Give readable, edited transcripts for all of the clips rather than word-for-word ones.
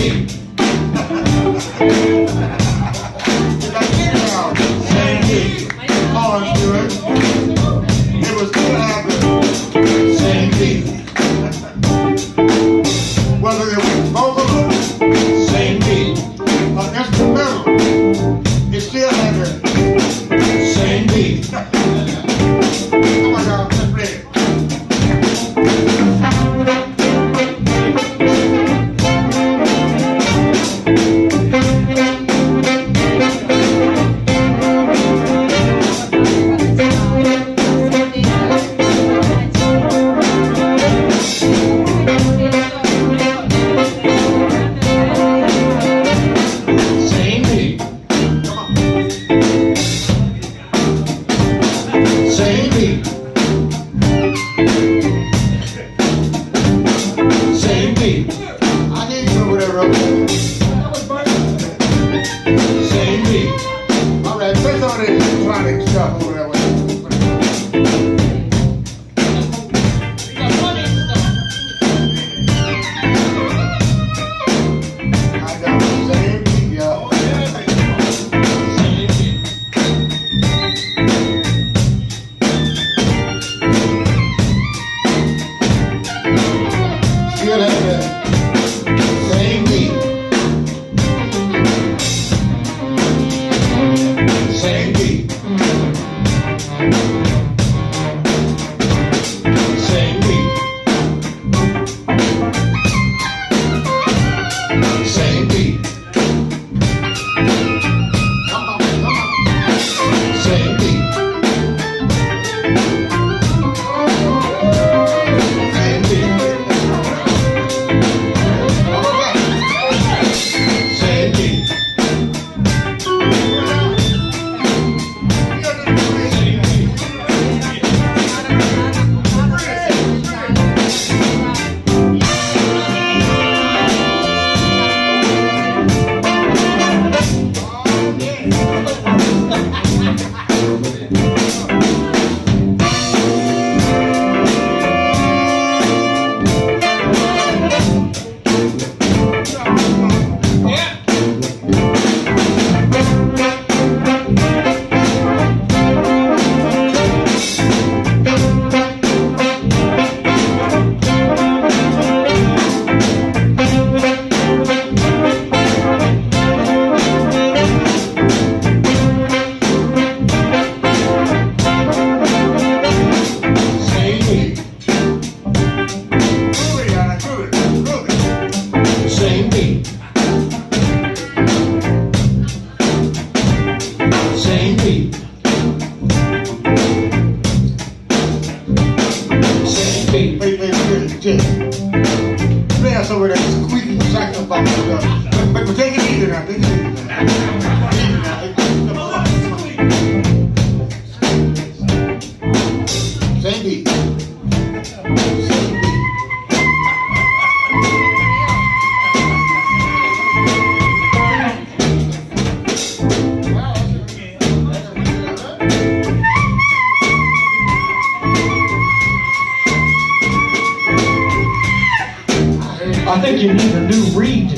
I think you need a new reed.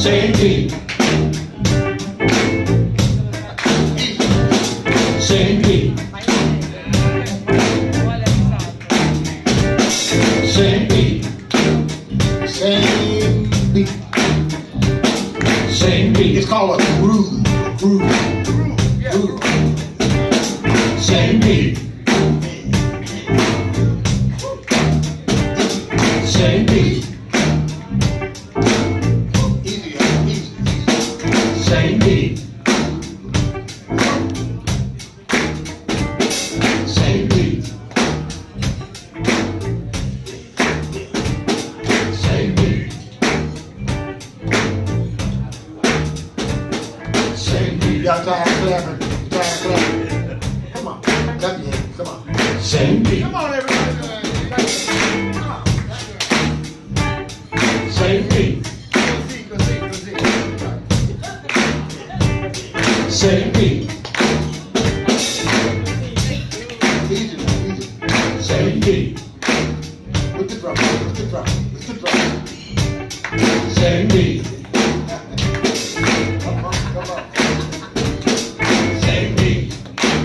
Same beat. Same beat. Same beat. Same beat. Same beat. It's called a groove. Groove. Same beat. Same beat. Easy. Same beat. Same beat. Same beat. Same beat. Y'all tired of clapping? Come on. Clap your hands. Come on. Same beat. Come on, everybody. Come on. Same beat. Go see. Same beat. Easy. Same beat. With the drum. Same beat. Come on. Same beat.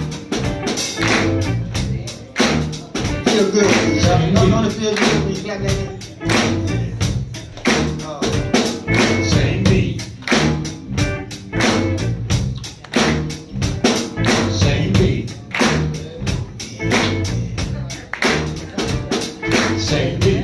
Feel good. Don't it feel good when you clap that in? Same beat. Same beat. Same beat.